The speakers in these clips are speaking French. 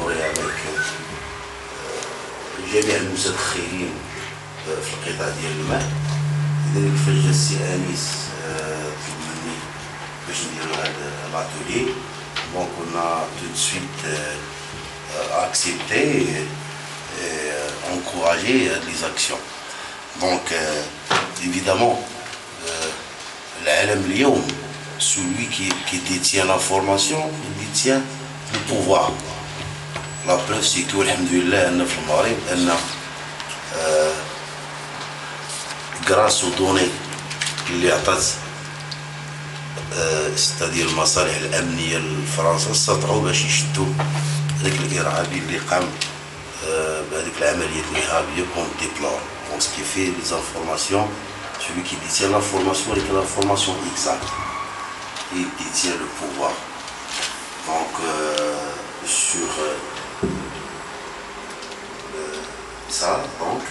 collaboré avec جميع المستخدمين في القطاع ديال الماء. لذلك فاش جا السي انيس طلب مني باش نديرو هذا لاتولي، دونك كنا تو دو سويت accepté et encouragé les actions. Donc évidemment العالم اليوم celui qui détient l'information il détient le pouvoir. La preuve c'est que alhamdoulilah أن في المغرب أن grâce aux données اللي عطات c'est-à-dire المصالح الأمنية لفرنسا استطاعوا باش يشدوا هذاك الإرهابي اللي قام بهذيك العملية الإرهابية كون ديبلور. Donc ce qui fait les informations, celui qui détient l'information avec l'information exacte, il détient le pouvoir. Donc sur ça, donc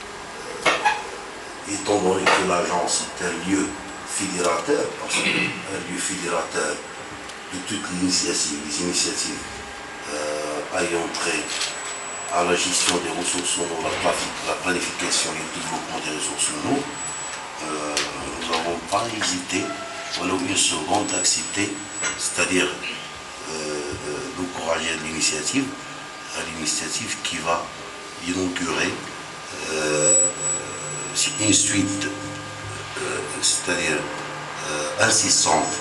étant donné que l'agence est un lieu fédérateur, parce qu'un lieu fédérateur de toutes les initiatives ayant trait à la gestion des ressources en eau, la planification et le développement des ressources en eau, nous n'avons pas hésité, voilà une seconde, d'accepter, c'est-à-dire d'encourager l'initiative qui va inaugurer une suite, c'est-à-dire incessante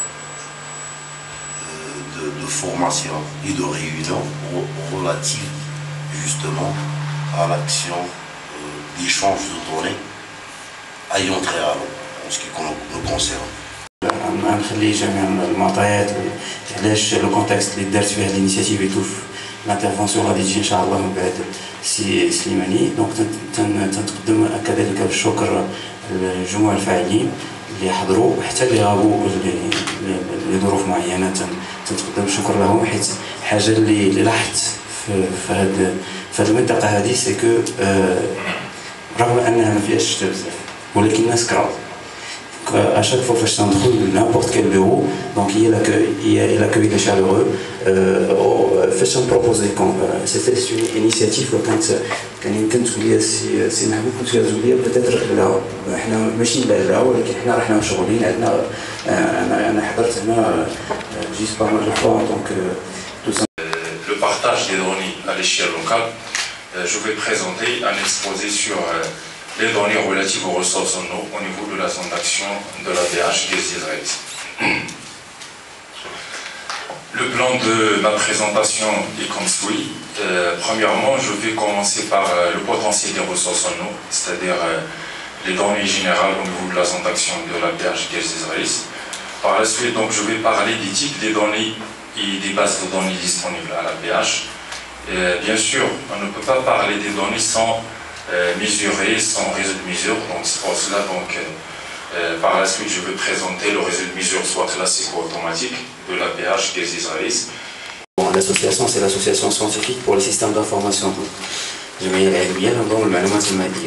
de formation et de réunions relatives justement à l'action d'échange de données ayant trait à l'eau en ce qui nous concerne. غنخلي جميع المعطيات علاش لو كونتكست اللي دارت فيه الانيشيتيف يتوف لانترفونسيون غادي تجي ان شاء الله من بعد السي سليماني. دونك تنتقدم كذلك بالشكر للجموع الفاعلين اللي حضروا حتى اللي غابوا لظروف معينه، تنتقدم الشكر لهم، حيت حاجه اللي لاحظت في هذه المنطقه هذه سي كو رغم انها ما فيهاش الشتاء بزاف ولكن الناس كراو à chaque fois que je trouve n'importe quel bureau, donc il y a l'accueil des chaleureux. فاش نبروبوزي c'était une initiative كان يمكن تولي سي محبوب كنت تولي بتاتر لا احنا ماشي لا ولكن احنا رحنا مشغولين عندنا. انا حضرت هنا جيت بارمال دو فوا دونك le partage des données à l'échelle locale. Je vais présenter un exposé sur les données relatives aux ressources en eau au niveau de la zone d'action de la DH des Israéliens. Le plan de ma présentation est comme suit. Premièrement, je vais commencer par le potentiel des ressources en eau, c'est-à-dire les données générales au niveau de la zone d'action de la DH des Israéliens. Par la suite, donc, je vais parler des types des données et des bases de données disponibles à la DH. Bien sûr, on ne peut pas parler des données sans mesurer, sans réseau de mesure. Donc c'est pour cela par la suite je vais présenter le réseau de mesure soit classique ou automatique de la PH des Israéliens. Bon, l'association c'est l'association scientifique pour les systèmes d'information. الجمعية العلمية لنظم المعلومات المائية.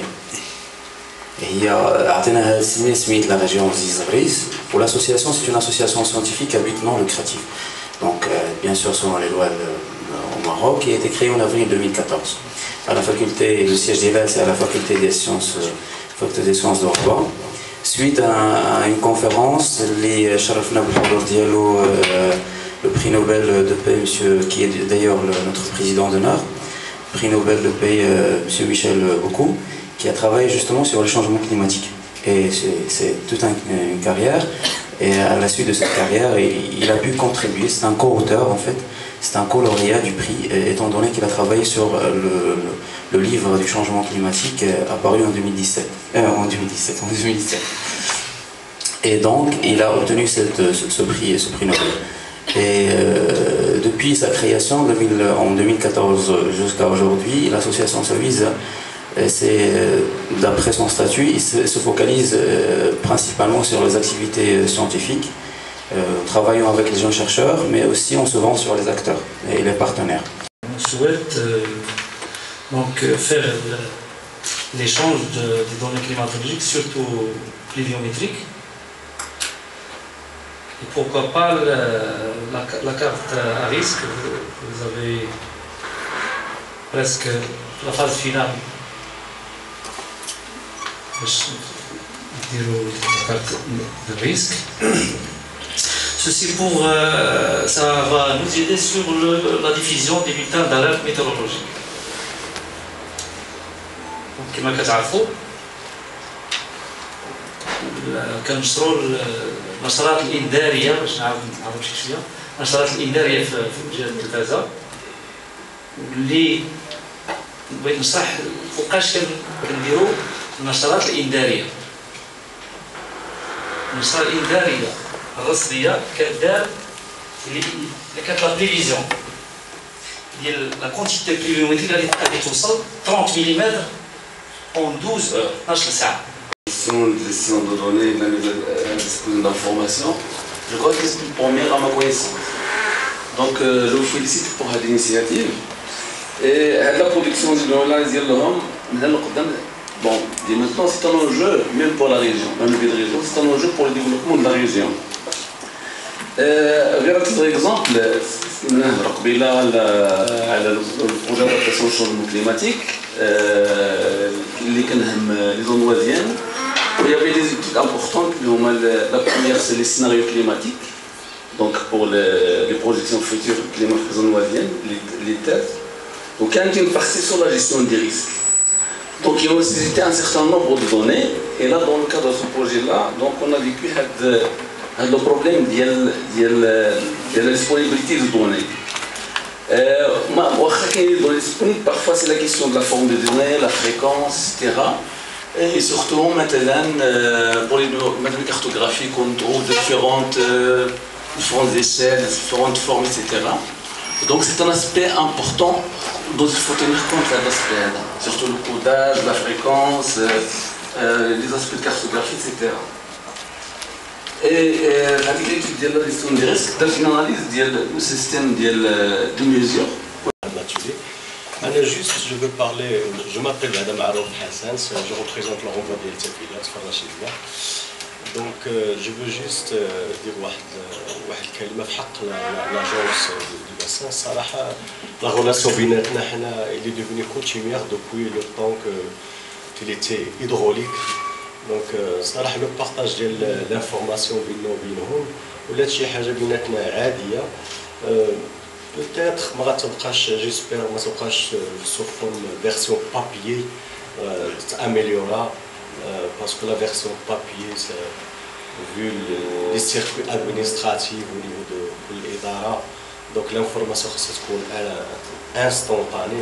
هي عطينا هذا السمية سميت la région des Israéliens. Pour l'association c'est une association scientifique à but non lucratif. Donc bien sûr selon les lois au Maroc, qui a été créée en avril 2014. À la faculté, le siège d'Ival, c'est à la faculté des sciences de Rabat. Suite à une conférence, les Sharafna Bouhador Diallo, le prix Nobel de paix, monsieur, qui est d'ailleurs notre président d'honneur, prix Nobel de paix, monsieur Michel Boukou, qui a travaillé justement sur les changements climatiques. Et c'est toute une carrière. Et à la suite de cette carrière, il a pu contribuer. C'est un co-auteur en fait. C'est un co-lauréat du prix, étant donné qu'il a travaillé sur le livre du changement climatique apparu en 2017. En 2017. Et donc, il a obtenu ce prix Nobel. Et depuis sa création en 2014 jusqu'à aujourd'hui, l'association se vise, d'après son statut, il se focalise principalement sur les activités scientifiques. Travaillons avec les jeunes chercheurs, mais aussi on se vend sur les acteurs et les partenaires. On souhaite donc faire l'échange des données climatologiques, surtout pluviométriques. Et pourquoi pas la carte à risque que vous avez presque la phase finale. La carte de risque. Ceci ça va nous aider sur la diffusion des bulletins d'alerte météorologique. Donc, comme vous le savez, كنشروا النشرات الإنذارية باش نعرفوا شي شوية النشرات الإنذارية في جهة التلفازة واللي بغيت نشرح فوقاش كنديروا النشرات الإنذارية. النشرة الإنذارية الرصدية كدار اللي كانت لا بريفيزيون ديال لا كونتيتي بليفيومتريك غادي توصل 30 ملم en 12 heures 12 ساعة. Gestion de données, la disposition d'informations, je crois que c'est une première à ma connaissance. Donc je vous félicite pour cette initiative. Et la production de données, bon, maintenant c'est un enjeu même pour la région, c'est un enjeu pour le développement de la région. غير titre exemple, قبيله على البروجي d'adaptation au changement climatique اللي كنهم لي زون voisines. Il y avait des études importantes. La première, c'est les scénarios climatiques, donc pour les projections futures climat voisines, les thèses. Donc, il y a une partie sur la gestion des risques. Donc, il y a aussi un certain nombre de données. Et là, dans le cadre de ce projet-là, donc, on a vécu le problème de la disponibilité de données. Parfois, c'est la question de la forme des données, la fréquence, etc. Et surtout, maintenant, pour les cartographies, on trouve différentes échelles, différentes formes, etc. Donc, c'est un aspect important dont il faut tenir compte de l'aspect, surtout le codage, la fréquence, les aspects de cartographie, etc. Et l'étude de la gestion des risques, c'est une analyse du système de mesure. Je veux parler, je m'appelle Madame Arouf Hassan, je représente le renvoi de l'Eltafilat, Farachidna. Donc je veux juste dire واحد الكلمة في حق l'agence du bassin. صراحة la relation بيناتنا حنا elle est devenue coutumière depuis le temps qu'il était hydraulique. Donc صراحة le partage ديال l'information بيننا وبينهم ولات شي حاجة بيناتنا عادية. Peut-être, j'espère, que ça sera sous forme version papier améliorée, parce que la version papier, vu les circuits administratifs au niveau de l'IDARA, donc l'information se trouve instantanée,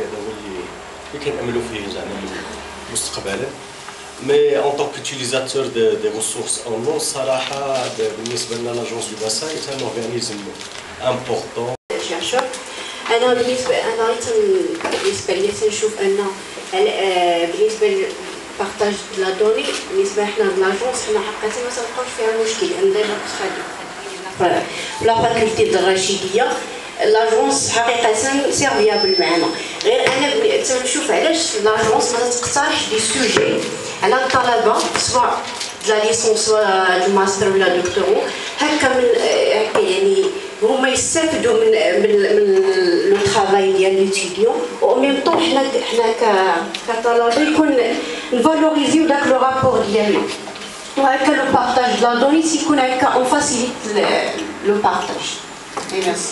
mais en tant qu'utilisateur des ressources en eau, l'agence du bassin est un organisme important. أنا بالنسبة لي تنشوف أن بالنسبة للبارطاج د لا دوني بالنسبة حنا لاجونس حنا حقيقة ما تلقاوش فيها مشكل لأن دايما كنت في لا فاكولتي د الرشيدية لاجونس حقيقة سيرفيابل معنا. غير أنا تنشوف علاش لاجونس ما تقترح دي سوجي على الطلبة سواء د لا ليسونس سواء الماستر ولا دكتوراه هكا من هكا يعني هما يستافدوا من لو طرافاي ديال ليتيديون و ميم طون حنا كطلبه يكون نفالوريزيو داك لو رابور ديالنا وهكا لو بارطاج د لا دوني تيكون هكا اون فاسيليت لو بارطاج. ميرسي.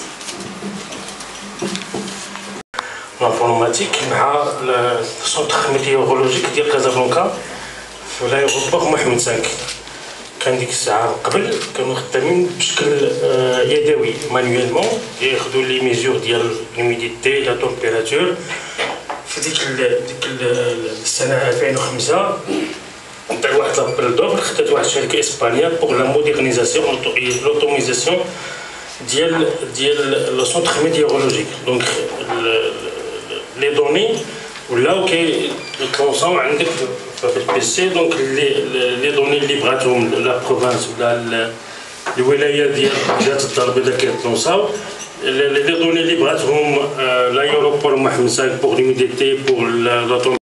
لانفورماتيك مع السونتر ميتيورولوجيك ديال كازابلانكا في لايغوبور محمد سانك. كان ديك الساعه قبل كانوا خدامين بشكل يدوي مانويلمون ياخذوا لي ميزور ديال لوميديتي لا تمبيراتور. في ديك السنه 2005 نتاع واحد لابل دوفر خدات واحد الشركه اسبانيه بوغ لا موديرنيزاسيون لوتوميزاسيون ديال لو سونتر ميتيورولوجيك. دونك لي دوني ولاو كيتلونساو عندك في البيسي. دونك لي دوني اللي بغاتهم لا بروفانس ولا الولايه ديال جهه الدار البيضاء كيتلونساو لي دوني اللي بغاتهم لايروبور محمد سانك بوغ لوميديتي بوغ لا